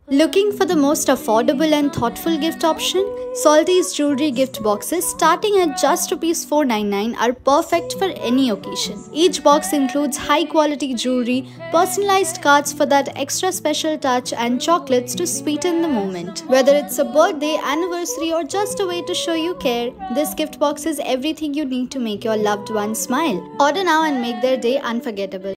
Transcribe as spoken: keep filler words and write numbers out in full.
Looking for the most affordable and thoughtful gift option? Salty's jewelry gift boxes starting at just rupees four ninety-nine are perfect for any occasion. Each box includes high quality jewelry, personalized cards for that extra special touch, and chocolates to sweeten the moment. Whether it's a birthday, anniversary, or just a way to show you care, this gift box is everything you need to make your loved one smile. Order now and make their day unforgettable.